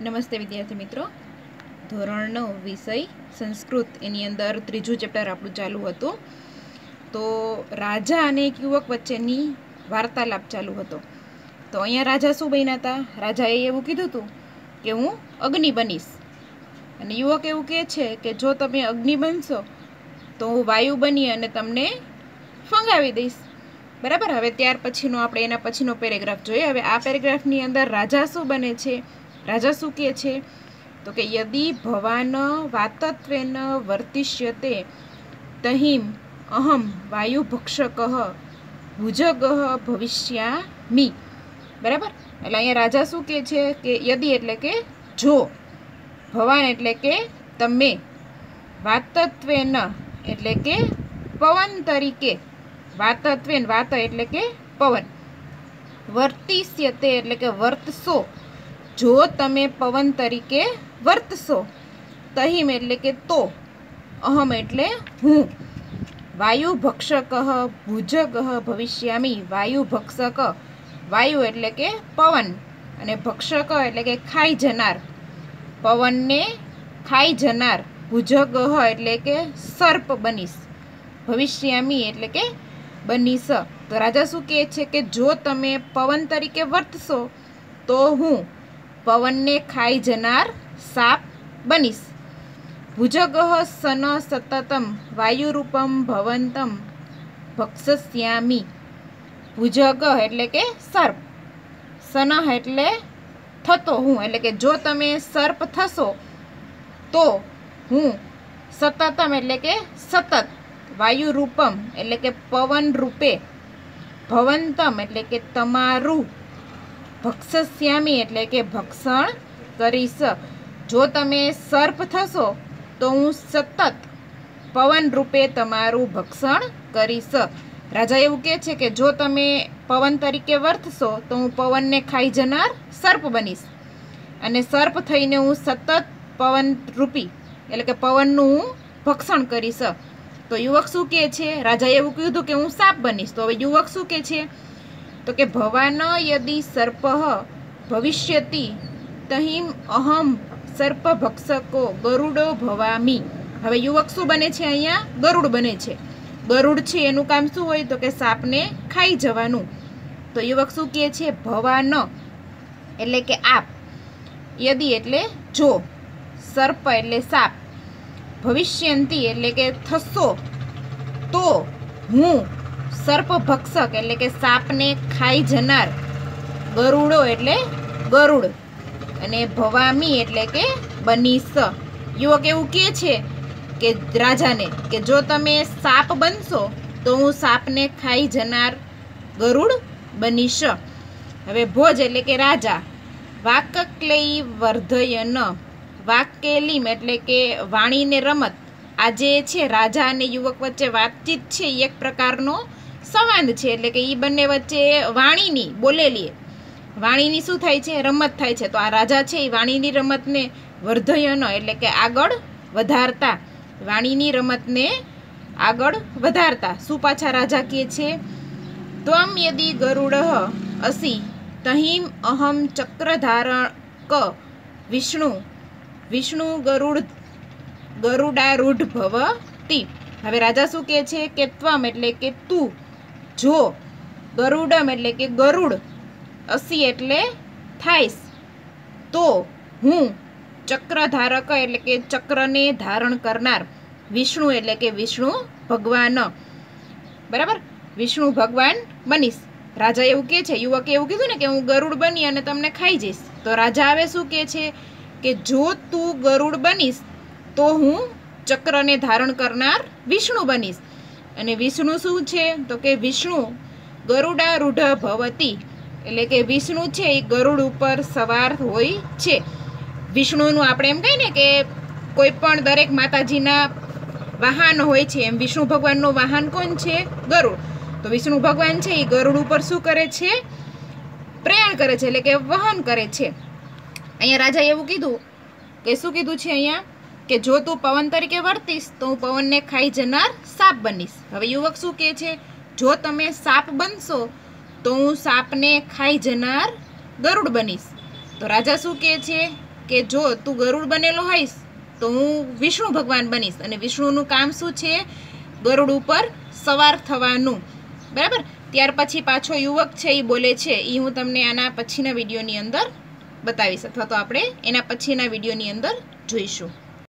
નમસ્તે વિદ્યાર્થી મિત્રો, ધોરણ 9 વિષય સંસ્કૃત એની અંદર ત્રીજું ચેપ્ટર આપણું ચાલુ હતું. તો રાજા અને એક યુવક વચ્ચેની વાર્તાલાપ ચાલુ હતો. તો અહીંયા રાજા શું બન્યા હતા? રાજાએ એવું કીધું હતું કે હું અગ્નિ બનીશ, અને યુવક એવું કહે છે કે જો તમે અગ્નિ બનશો તો હું વાયુ બની અને તમને ફંગાવી દઈશ. બરાબર. હવે ત્યાર પછીનો આપણે એના પછીનો પેરેગ્રાફ જોઈએ. હવે આ પેરેગ્રાફની અંદર રાજા શું બને છે? રાજા શું કહે છે? તો કે યદિ ભવાન વાતત્વેન વર્તિષ્યતે તહિમ અહમ વાયુભક્ષક ભુજગ ભવિષ્યામિ. બરાબર. એટલે અહીંયા રાજા શું કહે છે કે યદિ એટલે કે જો, ભવાન એટલે કે તમે, વાતત્વેન એટલે કે પવન તરીકે, વાતત્વેન વાત એટલે કે પવન, વર્તિષ્યતે એટલે કે વર્તશો, જો તમે પવન તરીકે વર્તશો, તહિમ એટલે કે તો, અહમ એટલે હું, વાયુ ભક્ષક ભુજગ ભવિષ્યામિ. વાયુ ભક્ષક, વાયુ એટલે કે પવન, અને ભક્ષક એટલે કે ખાઈ જનાર, પવનને ખાઈ જનાર, ભુજગ એટલે કે સર્પ બનીશ, ભવિષ્યામિ એટલે કે બનીશ. તો રાજા શું કહે છે કે જો તમે પવન તરીકે વર્તશો તો હું પવનને ખાઈ જનાર સાપ બનીશ. ભુજગ સન સતતમ વાયુરૂપમ ભવંતમ ભક્ષસ્યામિ. ભુજગ એટલે કે સર્પ, સન એટલે થતો હું, એટલે કે જો તમે સર્પ થશો તો હું સતતમ એટલે કે સતત, વાયુરૂપમ એટલે કે પવન રૂપે, ભવંતમ એટલે કે તમારું, ભક્ષસ્યામિ એટલે કે ભક્ષણ કરીશ. જો તમે સર્પ થશો તો હું સતત પવન રૂપે તમારું ભક્ષણ કરીશ. રાજા એવું કહે છે કે જો તમે પવન તરીકે વર્તશો તો હું પવનને ખાઈ જનાર સર્પ બનીશ, અને સર્પ થઈને હું સતત પવન રૂપી એટલે કે પવનનું હું ભક્ષણ કરીશ. તો યુવક શું કહે છે? રાજાએ એવું કીધું કે હું સાપ બનીશ. તો હવે યુવક શું કહે છે? તો કે ભવાન યદિ સર્પ ભવિષ્યતિ તહિમ અહમ સર્પ ભક્ષકો ગરુડો ભવામી. હવે યુવક શું બને છે? અહીંયા ગરુડ બને છે. ગરુડ છે એનું કામ શું હોય? તો કે સાપને ખાઈ જવાનું. તો યુવક શું કહે છે? ભવાન એટલે કે આપ, યદિ એટલે જો, સર્પ એટલે સાપ, ભવિષ્યંતી એટલે કે થશો, તો હું સર્પ ભક્ષક એટલે કે સાપને ખાઈ જનાર, ગરુડો એટલે ગરુડ, અને ભવામી એટલે કે બનીશ. યુવક એવું કહે છે કે રાજાને કે જો તમે સાપ બનશો તો હું સાપને ખાઈ જનાર ગરુડ બનીશ. હવે ભોજ એટલે કે રાજા, વાકક્લેય વર્ધયન, વાક્કેલીમ એટલે કે વાણીને રમત. આજે છે રાજા અને યુવક વચ્ચે વાતચીત છે, એક પ્રકારનો સંવાદ છે, એટલે કે એ બંને વચ્ચે વાણીની બોલેલી, વાણીની શું થાય છે? રમત થાય છે. તો આ રાજા છે એ વાણીની રમતને વર્ધયન એટલે કે આગળ વધારતા, વાણીની રમતને આગળ વધારતા. શું પાછા રાજા કહે છે? ત્વમ યદિ ગરુડ અસી તહિમ અહમ ચક્રધારક વિષ્ણુ, વિષ્ણુ ગરુડારૂઢ ભવતી. હવે રાજા શું કહે છે કે ત્વમ એટલે કે તું, જો, ગરુડમ એટલે કે ગરુડ, અસી એટલે થાઈશ, તો હું ચક્રધારક એટલે કે ચક્રને ધારણ કરનાર, વિષ્ણુ એટલે કે વિષ્ણુ ભગવાન, બરાબર, વિષ્ણુ ભગવાન બનીશ. રાજા એવું કહે છે, યુવકે એવું કીધું ને કે હું ગરુડ બની અને તમને ખાઈ જઈશ. તો રાજા હવે શું કહે છે કે જો તું ગરુડ બનીશ તો હું ચક્રને ધારણ કરનાર વિષ્ણુ બનીશ. અને વિષ્ણુ શું છે? તો કે વિષ્ણુ ગરુડારૂઢ ભવતી, એટલે કે વિષ્ણુ છે એ ગરુડ ઉપર સવાર હોય છે. વિષ્ણુનું આપણે એમ કહીએ ને કે કોઈ પણ દરેક માતાજીના વાહન હોય છે, એમ વિષ્ણુ ભગવાનનું વાહન કોણ છે? ગરુડ. તો વિષ્ણુ ભગવાન છે એ ગરુડ ઉપર શું કરે છે? પ્રયાણ કરે છે, એટલે કે વહન કરે છે. અહીંયા રાજાએ એવું કીધું કે શું કીધું છે અહીંયા? કે જો તું પવન તરીકે વર્તીશ તો હું પવનને ખાઈ જનાર સાપ બનીશ. હવે યુવક શું કહે છે? જો તમે સાપ બનશો તો હું સાપને ખાઈ જનાર ગરુડ બનીશ. તો રાજા શું કહે છે કે જો તું ગરુડ બનેલો હોઈશ તો હું વિષ્ણુ ભગવાન બનીશ, અને વિષ્ણુનું કામ શું છે? ગરુડ ઉપર સવાર થવાનું, બરાબર. ત્યાર પછી પાછો યુવક છે એ બોલે છે, એ હું તમને આના પછીના વિડીયોની અંદર બતાવીશ, અથવા તો આપણે એના પછીના વિડીયોની અંદર જોઈશું.